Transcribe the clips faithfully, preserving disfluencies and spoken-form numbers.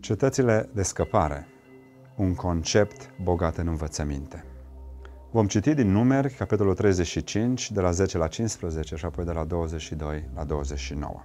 Cetățile de scăpare, un concept bogat în învățăminte. Vom citi din Numeri, capitolul treizeci și cinci, de la zece la cincisprezece și apoi de la douăzeci și doi la douăzeci și nouă.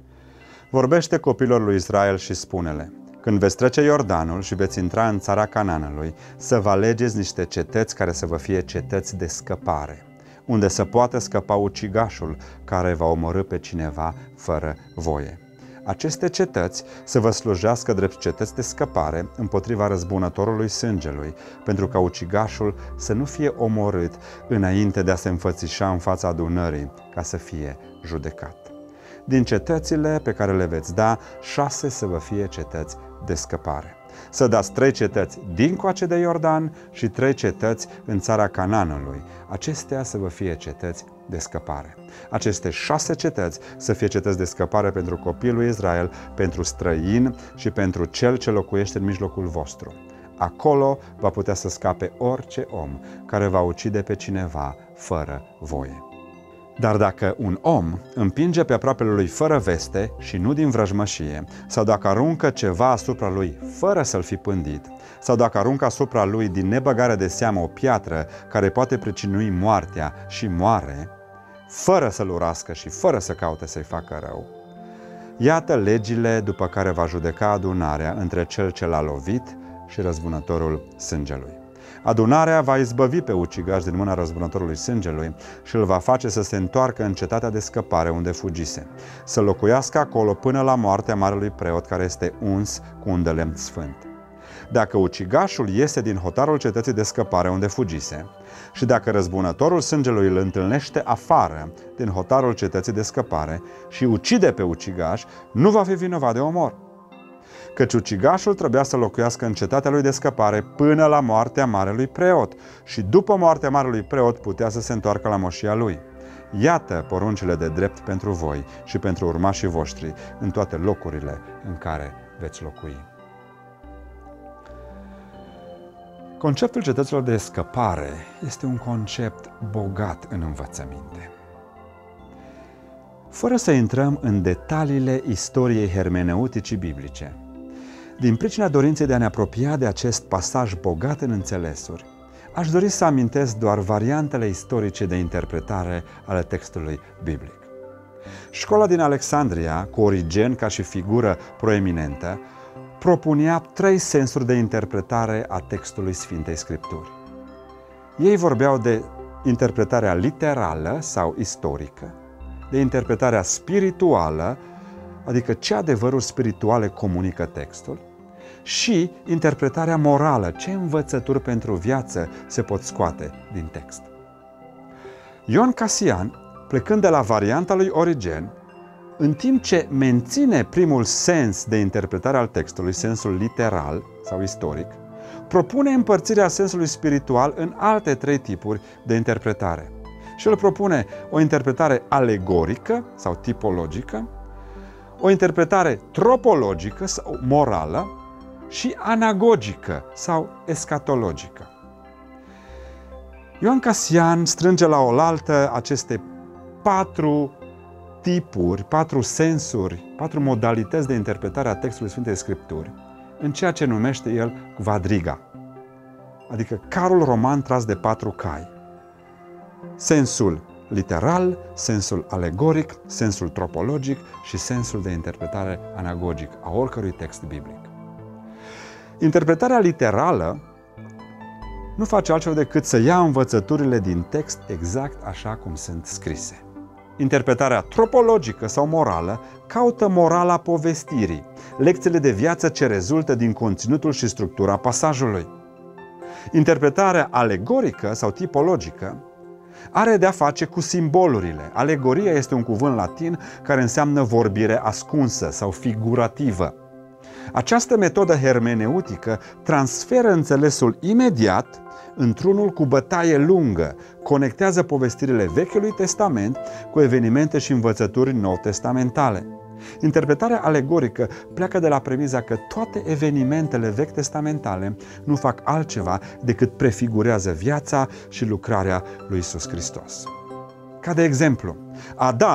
Vorbește copilor lui Israel și spune-le: când veți trece Iordanul și veți intra în țara Canaanului, să vă alegeți niște cetăți care să vă fie cetăți de scăpare, unde să poată scăpa ucigașul care va omorî pe cineva fără voie. Aceste cetăți să vă slujească drept cetăți de scăpare împotriva răzbunătorului sângelui, pentru ca ucigașul să nu fie omorât înainte de a se înfățișa în fața adunării, ca să fie judecat. Din cetățile pe care le veți da, șase să vă fie cetăți de scăpare. Să dați trei cetăți dincoace de Iordan și trei cetăți în țara Canaanului. Acestea să vă fie cetăți de scăpare. Aceste șase cetăți să fie cetăți de scăpare pentru copilul lui Israel, pentru străin și pentru cel ce locuiește în mijlocul vostru. Acolo va putea să scape orice om care va ucide pe cineva fără voie. Dar dacă un om împinge pe aproapele lui fără veste și nu din vrăjmășie, sau dacă aruncă ceva asupra lui fără să-l fi pândit, sau dacă aruncă asupra lui din nebăgare de seamă o piatră care poate pricinui moartea și moare, fără să-l urască și fără să caute să-i facă rău, iată legile după care va judeca adunarea între cel ce l-a lovit și răzbunătorul sângelui. Adunarea va izbăvi pe ucigaș din mâna răzbunătorului sângelui și îl va face să se întoarcă în cetatea de scăpare unde fugise, să locuiască acolo până la moartea marelui preot care este uns cu un de lemn sfânt. Dacă ucigașul iese din hotarul cetății de scăpare unde fugise și dacă răzbunătorul sângelui îl întâlnește afară din hotarul cetății de scăpare și ucide pe ucigaș, nu va fi vinovat de omor, căci ucigașul trebuia să locuiască în cetatea lui de scăpare până la moartea marelui preot și după moartea marelui preot putea să se întoarcă la moșia lui. Iată poruncile de drept pentru voi și pentru urmașii voștri în toate locurile în care veți locui. Conceptul cetăților de scăpare este un concept bogat în învățăminte. Fără să intrăm în detaliile istoriei hermeneuticii biblice, din pricina dorinței de a ne apropia de acest pasaj bogat în înțelesuri, aș dori să amintesc doar variantele istorice de interpretare ale textului biblic. Școala din Alexandria, cu Origen ca și figură proeminentă, propunea trei sensuri de interpretare a textului Sfintei Scripturi. Ei vorbeau de interpretarea literală sau istorică, de interpretarea spirituală, adică ce adevăruri spirituale comunică textul, și interpretarea morală, ce învățături pentru viață se pot scoate din text. Ioan Casian, plecând de la varianta lui Origen, în timp ce menține primul sens de interpretare al textului, sensul literal sau istoric, propune împărțirea sensului spiritual în alte trei tipuri de interpretare. Și el propune o interpretare alegorică sau tipologică, o interpretare tropologică sau morală și anagogică sau escatologică. Ioan Casian strânge la oaltă aceste patru tipuri, patru sensuri, patru modalități de interpretare a textului Sfintei Scripturi în ceea ce numește el quadriga, adică carul roman tras de patru cai. Sensul literal, sensul alegoric, sensul tropologic și sensul de interpretare anagogic a oricărui text biblic. Interpretarea literală nu face altceva decât să ia învățăturile din text exact așa cum sunt scrise. Interpretarea tropologică sau morală caută morala povestirii, lecțiile de viață ce rezultă din conținutul și structura pasajului. Interpretarea alegorică sau tipologică are de-a face cu simbolurile. Alegoria este un cuvânt latin care înseamnă vorbire ascunsă sau figurativă. Această metodă hermeneutică transferă înțelesul imediat într-unul cu bătaie lungă, conectează povestirile Vechiului Testament cu evenimente și învățături nou-testamentale. Interpretarea alegorică pleacă de la premiza că toate evenimentele vechi testamentale nu fac altceva decât prefigurează viața și lucrarea lui Iisus Hristos. Ca de exemplu, Adam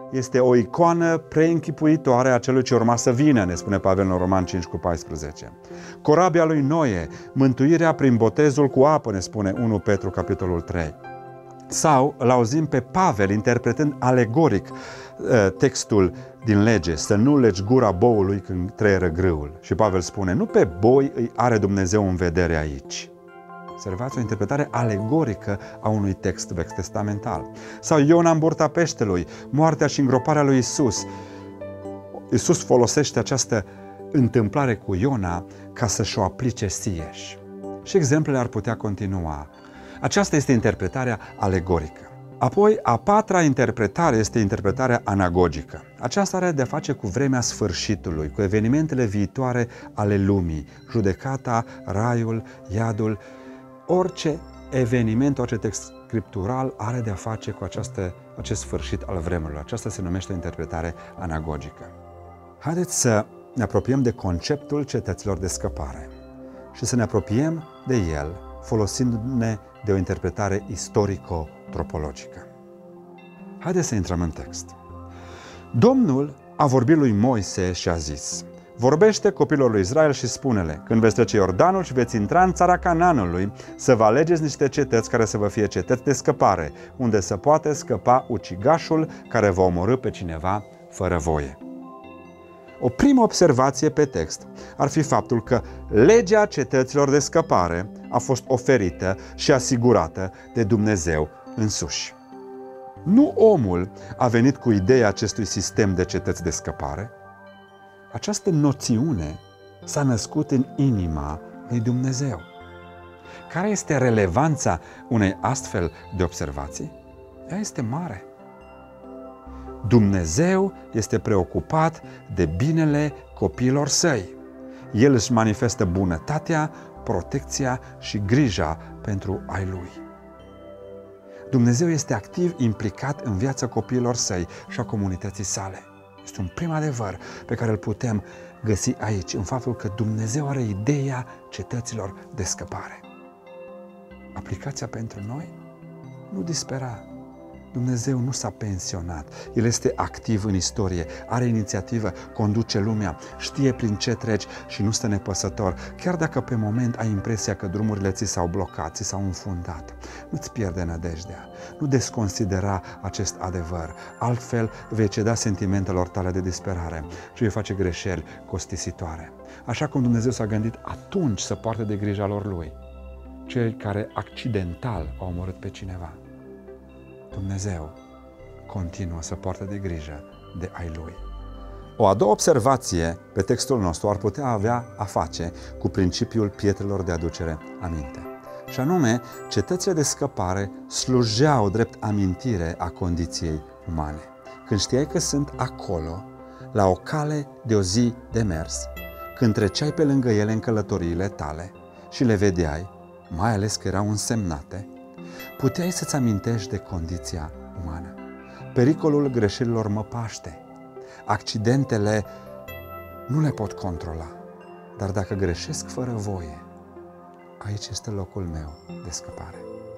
este o icoană preînchipuitoare a celui ce urma să vină, ne spune Pavel în Roman cinci cu paisprezece. Corabia lui Noe, mântuirea prin botezul cu apă, ne spune unu Petru capitolul trei. Sau îl auzim pe Pavel interpretând alegoric textul din lege, să nu legi gura boului când treieră grâul. Și Pavel spune, nu pe boi îi are Dumnezeu în vedere aici. Observați o interpretare alegorică a unui text vechi testamental. Sau Iona în burta peștelui, moartea și îngroparea lui Isus. Isus folosește această întâmplare cu Iona ca să-și o aplice sieși. Și exemplele ar putea continua. Aceasta este interpretarea alegorică. Apoi, a patra interpretare este interpretarea anagogică. Aceasta are de-a face cu vremea sfârșitului, cu evenimentele viitoare ale lumii, judecata, raiul, iadul. Orice eveniment, orice text scriptural are de-a face cu această, acest sfârșit al vremurilor. Aceasta se numește o interpretare anagogică. Haideți să ne apropiem de conceptul cetăților de scăpare și să ne apropiem de el folosindu-ne de o interpretare istorico-tropologică. Haideți să intrăm în text. Domnul a vorbit lui Moise și a zis: vorbește copilor lui Israel și spune-le, când veți trece Iordanul și veți intra în țara Canaanului, să vă alegeți niște cetăți care să vă fie cetăți de scăpare, unde să poate scăpa ucigașul care va omorî pe cineva fără voie. O primă observație pe text ar fi faptul că legea cetăților de scăpare a fost oferită și asigurată de Dumnezeu însuși. Nu omul a venit cu ideea acestui sistem de cetăți de scăpare. Această noțiune s-a născut în inima lui Dumnezeu. Care este relevanța unei astfel de observații? Ea este mare. Dumnezeu este preocupat de binele copiilor săi. El își manifestă bunătatea, protecția și grija pentru ai lui. Dumnezeu este activ implicat în viața copiilor săi și a comunității sale. Este un prim adevăr pe care îl putem găsi aici, în faptul că Dumnezeu are ideea cetăților de scăpare. Aplicația pentru noi? Nu dispera. Dumnezeu nu s-a pensionat. El este activ în istorie, are inițiativă, conduce lumea, știe prin ce treci și nu stă nepăsător. Chiar dacă pe moment ai impresia că drumurile ți s-au blocat, ți s-au înfundat, nu-ți pierde nădejdea, nu desconsidera acest adevăr. Altfel vei ceda sentimentelor tale de disperare și vei face greșeli costisitoare. Așa cum Dumnezeu s-a gândit atunci să poarte de grija lor lui, cei care accidental au omorât pe cineva. Dumnezeu continuă să poartă de grijă de ai Lui. O a doua observație pe textul nostru ar putea avea a face cu principiul pietrelor de aducere aminte. Și anume, cetățile de scăpare slujeau drept amintire a condiției umane. Când știai că sunt acolo, la o cale de o zi de mers, când treceai pe lângă ele în călătoriile tale și le vedeai, mai ales că erau însemnate, puteai să-ți amintești de condiția umană. Pericolul greșelilor mă paște. Accidentele nu le pot controla. Dar dacă greșesc fără voie, aici este locul meu de scăpare.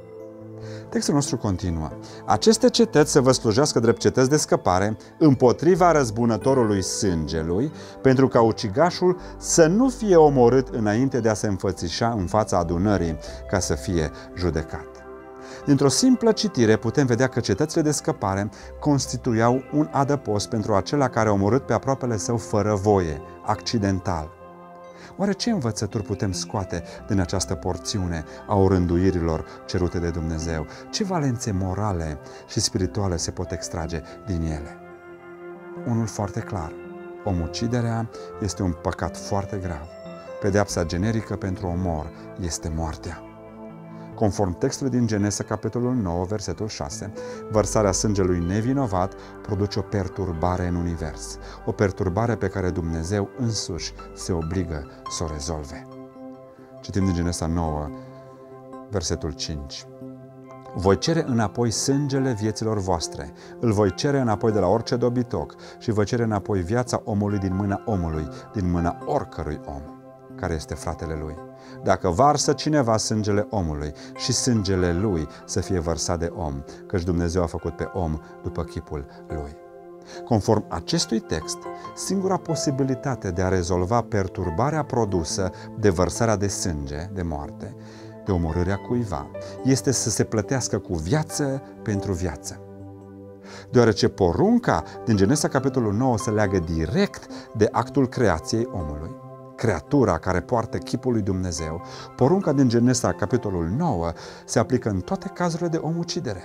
Textul nostru continuă. Aceste cetăți să vă slujească drept cetăți de scăpare împotriva răzbunătorului sângelui, pentru ca ucigașul să nu fie omorât înainte de a se înfățișa în fața adunării ca să fie judecat. Dintr-o simplă citire putem vedea că cetățile de scăpare constituiau un adăpost pentru acela care a omorât pe aproapele său fără voie, accidental. Oare ce învățături putem scoate din această porțiune a orânduirilor cerute de Dumnezeu? Ce valențe morale și spirituale se pot extrage din ele? Unul foarte clar. Omuciderea este un păcat foarte grav. Pedeapsa generică pentru omor este moartea. Conform textului din Genesa, capitolul nouă, versetul șase, vărsarea sângelui nevinovat produce o perturbare în univers, o perturbare pe care Dumnezeu însuși se obligă să o rezolve. Citim din Genesa nouă, versetul cinci. Voi cere înapoi sângele vieților voastre, îl voi cere înapoi de la orice dobitoc și voi cere înapoi viața omului din mâna omului, din mâna oricărui om, care este fratele lui. Dacă varsă cineva sângele omului și sângele lui să fie vărsat de om, căci Dumnezeu a făcut pe om după chipul lui. Conform acestui text, singura posibilitate de a rezolva perturbarea produsă de vărsarea de sânge, de moarte, de omorârea cuiva, este să se plătească cu viață pentru viață. Deoarece porunca din Genesa capitolul nouă se leagă direct de actul creației omului, creatura care poartă chipul lui Dumnezeu, porunca din Genesa capitolul nouă se aplică în toate cazurile de omucidere.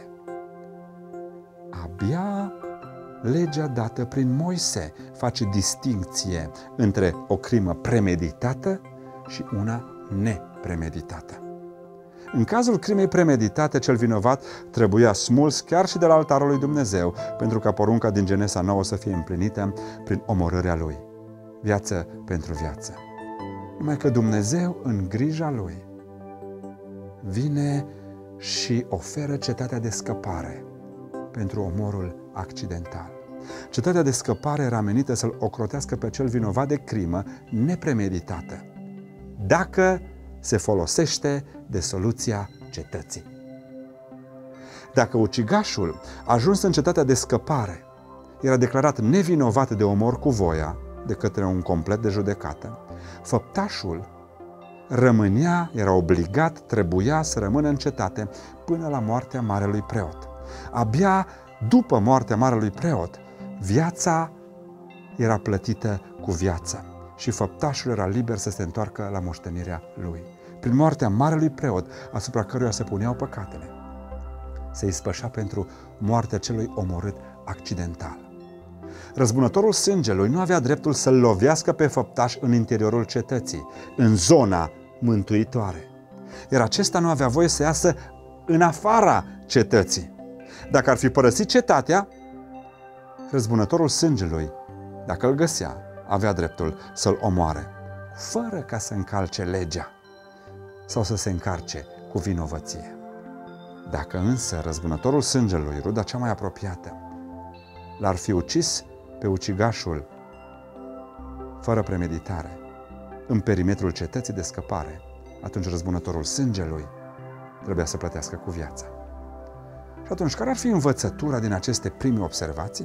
Abia legea dată prin Moise face distincție între o crimă premeditată și una nepremeditată. În cazul crimei premeditate, cel vinovat trebuia smuls chiar și de la altarul lui Dumnezeu, pentru ca porunca din Genesa nouă să fie împlinită prin omorârea lui. Viață pentru viață. Numai că Dumnezeu, în grija lui, vine și oferă cetatea de scăpare pentru omorul accidental. Cetatea de scăpare era menită să-l ocrotească pe cel vinovat de crimă nepremeditată, dacă se folosește de soluția cetății. Dacă ucigașul, ajuns în cetatea de scăpare, era declarat nevinovat de omor cu voia de către un complet de judecată, făptașul rămânea, era obligat, trebuia să rămână în cetate până la moartea marelui preot. Abia după moartea marelui preot, viața era plătită cu viață și făptașul era liber să se întoarcă la moștenirea lui. Prin moartea marelui preot, asupra căruia se puneau păcatele, se ispășea pentru moartea celui omorât accidental. Răzbunătorul sângelui nu avea dreptul să-l lovească pe făptaș în interiorul cetății, în zona mântuitoare. Iar acesta nu avea voie să iasă în afara cetății. Dacă ar fi părăsit cetatea, răzbunătorul sângelui, dacă îl găsea, avea dreptul să-l omoare, fără ca să încalce legea sau să se încarce cu vinovăție. Dacă însă răzbunătorul sângelui, ruda cea mai apropiată, l-ar fi ucis pe ucigașul fără premeditare, în perimetrul cetății de scăpare, atunci răzbunătorul sângelui trebuia să plătească cu viața. Și atunci, care ar fi învățătura din aceste prime observații?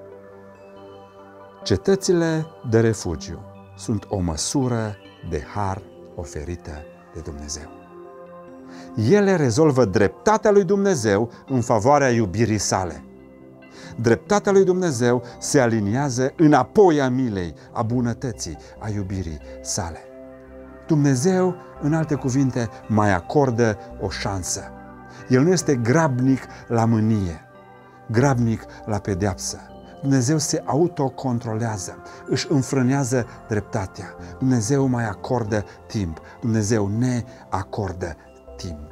Cetățile de refugiu sunt o măsură de har oferită de Dumnezeu. Ele rezolvă dreptatea lui Dumnezeu în favoarea iubirii sale. Dreptatea lui Dumnezeu se aliniază înapoi a milei, a bunătății, a iubirii sale. Dumnezeu, în alte cuvinte, mai acordă o șansă. El nu este grabnic la mânie, grabnic la pedeapsă. Dumnezeu se autocontrolează, își înfrânează dreptatea. Dumnezeu mai acordă timp. Dumnezeu ne acordă timp.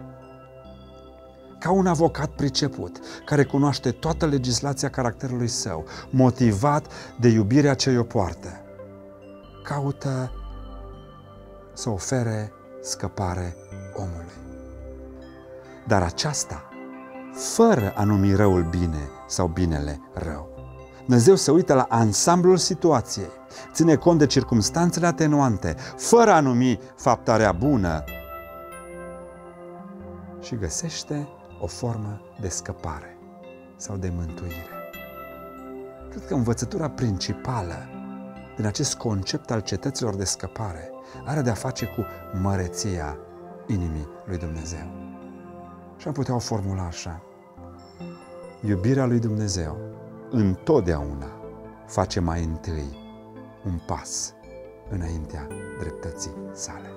Ca un avocat priceput, care cunoaște toată legislația caracterului său, motivat de iubirea ce o poartă, caută să ofere scăpare omului. Dar aceasta, fără a numi răul bine sau binele rău. Dumnezeu se uită la ansamblul situației, ține cont de circumstanțele atenuante, fără a numi fapta rea bună și găsește o formă de scăpare sau de mântuire. Cred că învățătura principală din acest concept al cetăților de scăpare are de-a face cu măreția inimii lui Dumnezeu. Și am putea o formula așa: iubirea lui Dumnezeu întotdeauna face mai întâi un pas înaintea dreptății sale.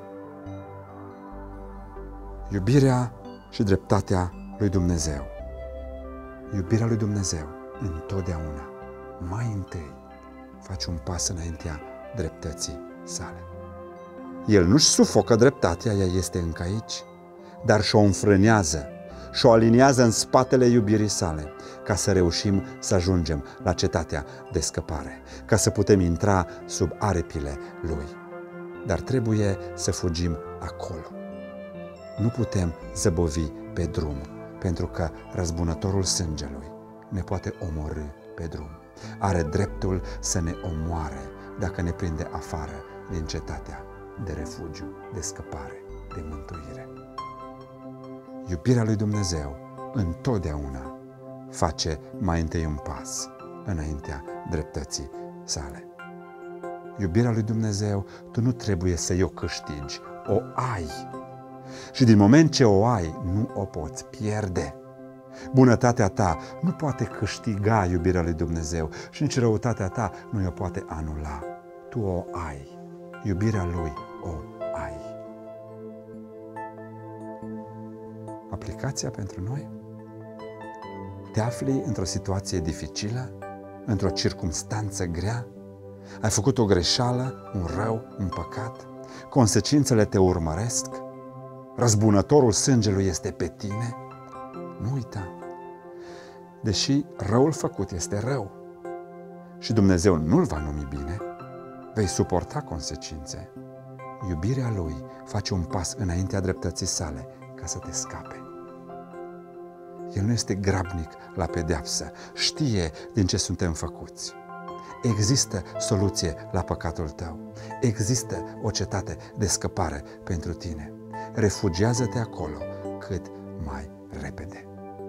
Iubirea și dreptatea lui Dumnezeu. Iubirea lui Dumnezeu întotdeauna mai întâi face un pas înaintea dreptății sale. El nu-și sufocă dreptatea, ea este încă aici, dar și-o înfrânează și-o aliniază în spatele iubirii sale, ca să reușim să ajungem la cetatea de scăpare, ca să putem intra sub aripile lui. Dar trebuie să fugim acolo. Nu putem zăbovi pe drum, pentru că răzbunătorul sângelui ne poate omorî pe drum. Are dreptul să ne omoare dacă ne prinde afară din cetatea de refugiu, de scăpare, de mântuire. Iubirea lui Dumnezeu întotdeauna face mai întâi un pas înaintea dreptății sale. Iubirea lui Dumnezeu, tu nu trebuie să o câștigi, o ai. Și din moment ce o ai, nu o poți pierde. Bunătatea ta nu poate câștiga iubirea lui Dumnezeu și nici răutatea ta nu o poate anula. Tu o ai. Iubirea lui o ai. Aplicația pentru noi? Te afli într-o situație dificilă, într-o circumstanță grea, ai făcut o greșeală, un rău, un păcat, consecințele te urmăresc, răzbunătorul sângelui este pe tine. Nu uita, deși răul făcut este rău și Dumnezeu nu-l va numi bine, vei suporta consecințe. Iubirea lui face un pas înaintea dreptății sale ca să te scape. El nu este grabnic la pedeapsă, știe din ce suntem făcuți. Există soluție la păcatul tău. Există o cetate de scăpare pentru tine. Refugiază-te acolo cât mai repede.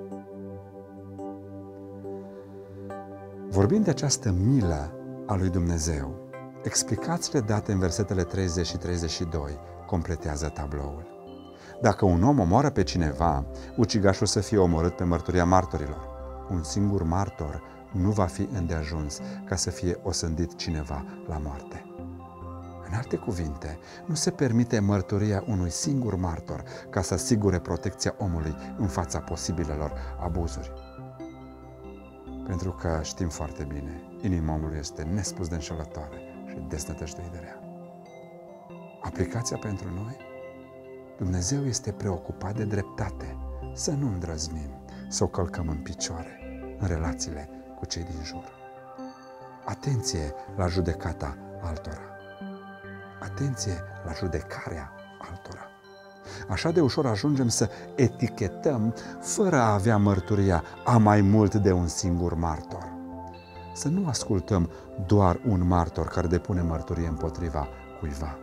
Vorbind de această milă a lui Dumnezeu, explicațiile date în versetele treizeci și treizeci și doi completează tabloul. Dacă un om omoară pe cineva, ucigașul să fie omorât pe mărturia martorilor. Un singur martor nu va fi îndeajuns ca să fie osândit cineva la moarte. În alte cuvinte, nu se permite mărturia unui singur martor ca să asigure protecția omului în fața posibilelor abuzuri. Pentru că știm foarte bine, inima omului este nespus de înșelătoare și desnădăjduit de rea. Aplicația pentru noi? Dumnezeu este preocupat de dreptate, să nu îndrăznim, să o călcăm în picioare în relațiile cu cei din jur. Atenție la judecata altora. Atenție la judecarea altora. Așa de ușor ajungem să etichetăm fără a avea mărturia a mai mult de un singur martor. Să nu ascultăm doar un martor care depune mărturie împotriva cuiva.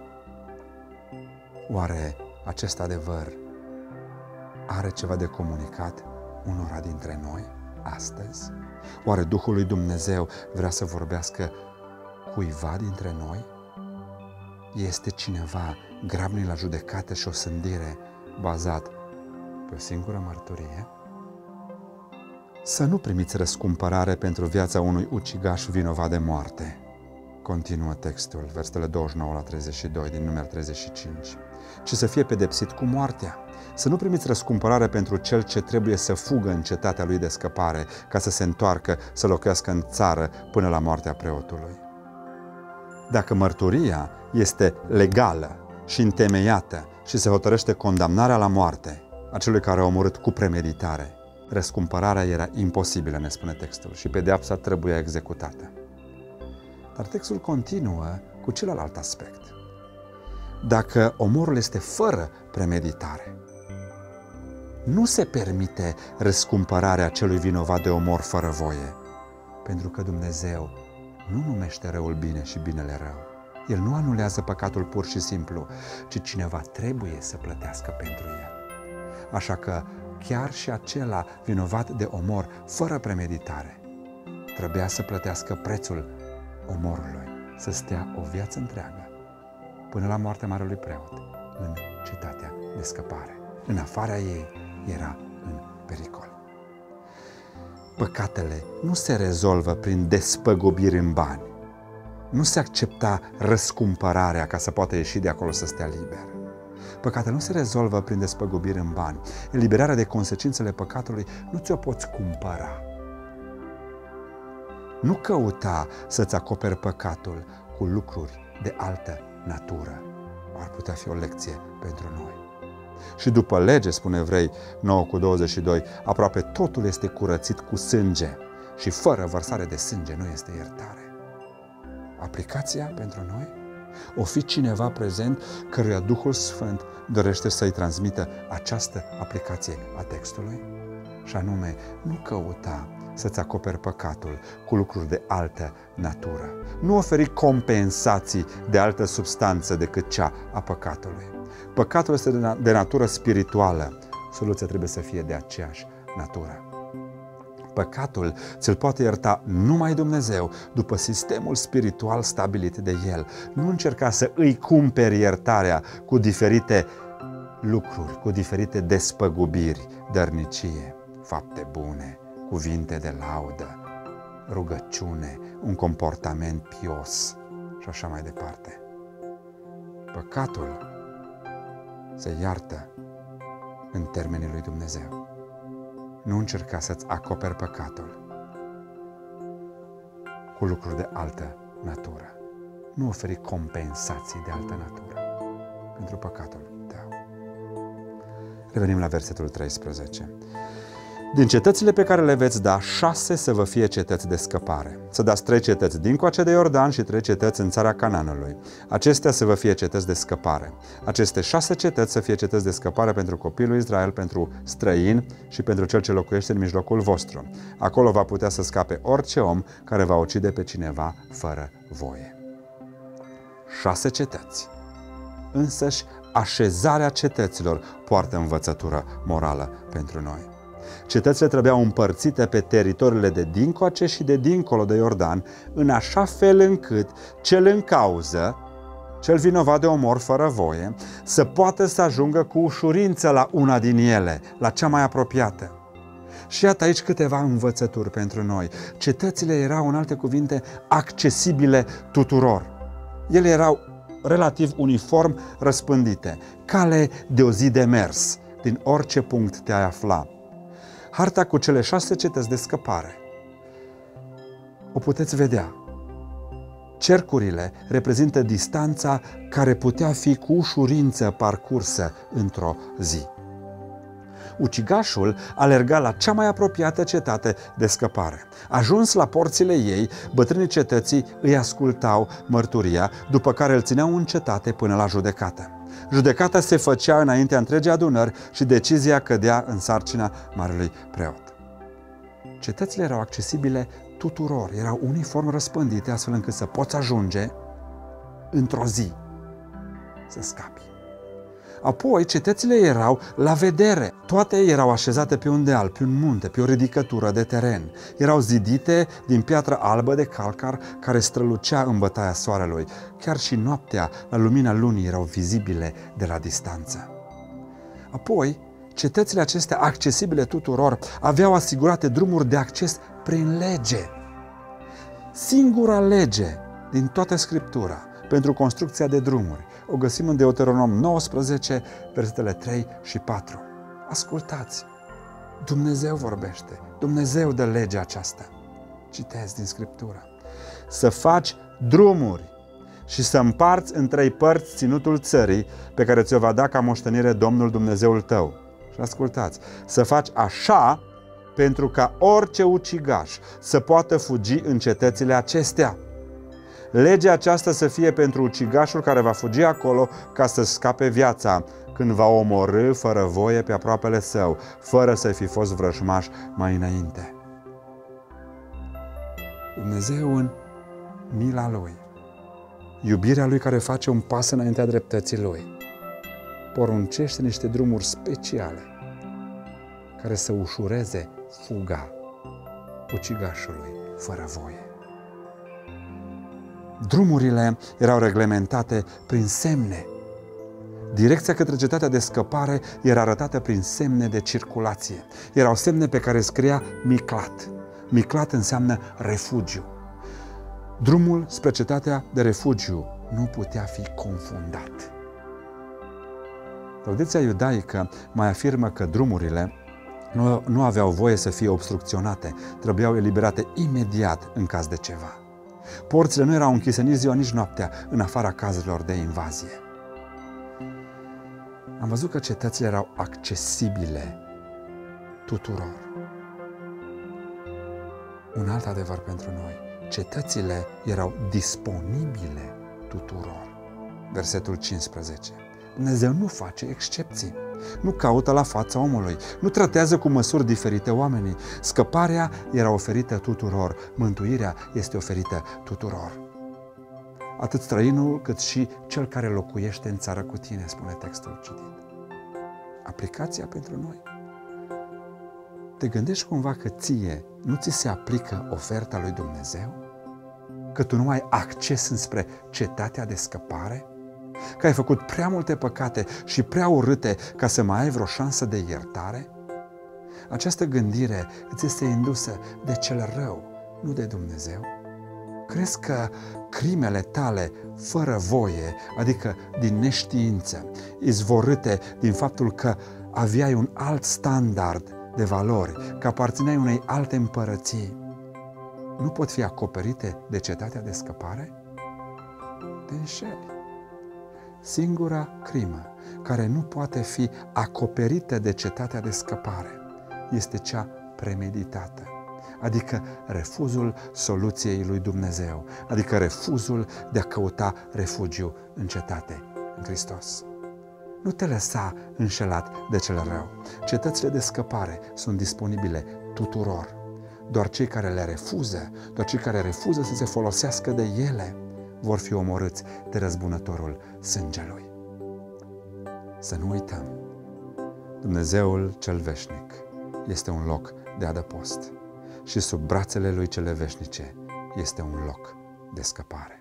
Oare acest adevăr are ceva de comunicat unora dintre noi astăzi? Oare Duhul lui Dumnezeu vrea să vorbească cuiva dintre noi? Este cineva grabnic la judecată și osândire bazat pe o singură mărturie? Să nu primiți răscumpărare pentru viața unui ucigaș vinovat de moarte. Continuă textul, versetele douăzeci și nouă la treizeci și doi din Numeri treizeci și cinci. Ci să fie pedepsit cu moartea. Să nu primiți răscumpărare pentru cel ce trebuie să fugă în cetatea lui de scăpare, ca să se întoarcă, să locuiască în țară până la moartea preotului. Dacă mărturia este legală și întemeiată și se hotărăște condamnarea la moarte a celui care a omorât cu premeditare, răscumpărarea era imposibilă, ne spune textul, și pedeapsa trebuia executată. Dar textul continuă cu celălalt aspect. Dacă omorul este fără premeditare, nu se permite răscumpărarea celui vinovat de omor fără voie, pentru că Dumnezeu nu numește răul bine și binele rău. El nu anulează păcatul pur și simplu, ci cineva trebuie să plătească pentru el. Așa că chiar și acela vinovat de omor fără premeditare trebuia să plătească prețul omorului, să stea o viață întreagă până la moartea marelui preot în cetatea de scăpare. În afara ei era în pericol. Păcatele nu se rezolvă prin despăgubiri în bani. Nu se accepta răscumpărarea ca să poată ieși de acolo să stea liber. Păcatele nu se rezolvă prin despăgubiri în bani. Eliberarea de consecințele păcatului nu ți-o poți cumpăra. Nu căuta să-ți acoperi păcatul cu lucruri de altă natură. Ar putea fi o lecție pentru noi. Și după lege, spune Evrei nouă cu douăzeci și doi, aproape totul este curățit cu sânge și fără vărsare de sânge nu este iertare. Aplicația pentru noi? O fi cineva prezent căruia Duhul Sfânt dorește să-i transmită această aplicație a textului? Și anume, nu căuta să-ți acoperi păcatul cu lucruri de altă natură. Nu oferi compensații de altă substanță decât cea a păcatului. Păcatul este de natură spirituală. Soluția trebuie să fie de aceeași natură. Păcatul ți-l poate ierta numai Dumnezeu după sistemul spiritual stabilit de El. Nu încerca să îi cumperi iertarea cu diferite lucruri, cu diferite despăgubiri, dărnicie, fapte bune, cuvinte de laudă, rugăciune, un comportament pios și așa mai departe. Păcatul se iartă în termenii lui Dumnezeu. Nu încerca să-ți acoperi păcatul cu lucruri de altă natură. Nu oferi compensații de altă natură pentru păcatul tău. Revenim la versetul treisprezece. Din cetățile pe care le veți da, șase să vă fie cetăți de scăpare. Să dați trei cetăți dincoace de Iordan și trei cetăți în țara Canaanului. Acestea să vă fie cetăți de scăpare. Aceste șase cetăți să fie cetăți de scăpare pentru copilul Israel, pentru străin și pentru cel ce locuiește în mijlocul vostru. Acolo va putea să scape orice om care va ucide pe cineva fără voie. Șase cetăți. Însăși așezarea cetăților poartă învățătură morală pentru noi. Cetățile trebuiau împărțite pe teritoriile de dincoace și de dincolo de Iordan, în așa fel încât cel în cauză, cel vinovat de omor fără voie, să poată să ajungă cu ușurință la una din ele, la cea mai apropiată. Și iată aici câteva învățături pentru noi. Cetățile erau, în alte cuvinte, accesibile tuturor. Ele erau relativ uniform răspândite, cale de o zi de mers, din orice punct te-ai afla. Harta cu cele șase cetăți de scăpare o puteți vedea. Cercurile reprezintă distanța care putea fi cu ușurință parcursă într-o zi. Ucigașul alerga la cea mai apropiată cetate de scăpare. Ajuns la porțile ei, bătrânii cetății îi ascultau mărturia, după care îl țineau în cetate până la judecată. Judecata se făcea înaintea întregii adunări și decizia cădea în sarcina marelui preot. Cetățile erau accesibile tuturor, erau uniform răspândite, astfel încât să poți ajunge într-o zi să scapi. Apoi, cetățile erau la vedere. Toate erau așezate pe un deal, pe un munte, pe o ridicătură de teren. Erau zidite din piatră albă de calcar care strălucea în bătaia soarelui. Chiar și noaptea, la lumina lunii, erau vizibile de la distanță. Apoi, cetățile acestea, accesibile tuturor, aveau asigurate drumuri de acces prin lege. Singura lege din toată Scriptura pentru construcția de drumuri o găsim în Deuteronom nouăsprezece, versetele trei și patru. Ascultați! Dumnezeu vorbește, Dumnezeu dă legea aceasta. Citez din Scriptură. Să faci drumuri și să împarți în trei părți ținutul țării pe care ți-o va da ca moștenire Domnul Dumnezeul tău. Și ascultați! Să faci așa pentru ca orice ucigaș să poată fugi în cetățile acestea. Legea aceasta să fie pentru ucigașul care va fugi acolo ca să scape viața, când va omorî fără voie pe aproapele său, fără să fi fost vrăjmaș mai înainte. Dumnezeu în mila Lui, iubirea Lui care face un pas înaintea dreptății Lui, poruncește niște drumuri speciale care să ușureze fuga ucigașului fără voie. Drumurile erau reglementate prin semne. Direcția către cetatea de scăpare era arătată prin semne de circulație. Erau semne pe care scria Miclat. Miclat înseamnă refugiu. Drumul spre cetatea de refugiu nu putea fi confundat. Tradiția iudaică mai afirmă că drumurile nu, nu aveau voie să fie obstrucționate, trebuiau eliberate imediat în caz de ceva. Porțile nu erau închise nici ziua, nici noaptea, în afara cazurilor de invazie. Am văzut că cetățile erau accesibile tuturor. Un alt adevăr pentru noi. Cetățile erau disponibile tuturor. Versetul cincisprezece. Dumnezeu nu face excepții. Nu caută la fața omului. Nu tratează cu măsuri diferite oamenii. Scăparea era oferită tuturor. Mântuirea este oferită tuturor. Atât străinul cât și cel care locuiește în țară cu tine, spune textul citit. Aplicația pentru noi. Te gândești cumva că ție nu ți se aplică oferta lui Dumnezeu? Că tu nu ai acces înspre cetatea de scăpare? Că ai făcut prea multe păcate și prea urâte ca să mai ai vreo șansă de iertare? Această gândire îți este indusă de cel rău, nu de Dumnezeu? Crezi că crimele tale fără voie, adică din neștiință, izvorâte din faptul că aveai un alt standard de valori, că aparțineai unei alte împărății, nu pot fi acoperite de cetatea de scăpare? Te înșeli. Singura crimă care nu poate fi acoperită de cetatea de scăpare este cea premeditată, adică refuzul soluției lui Dumnezeu, adică refuzul de a căuta refugiu în cetate, în Hristos. Nu te lăsa înșelat de cel rău. Cetățile de scăpare sunt disponibile tuturor. Doar cei care le refuză, doar cei care refuză să se folosească de ele, vor fi omorâți de răzbunătorul sângelui. Să nu uităm, Dumnezeul cel veșnic este un loc de adăpost și sub brațele lui cele veșnice este un loc de scăpare.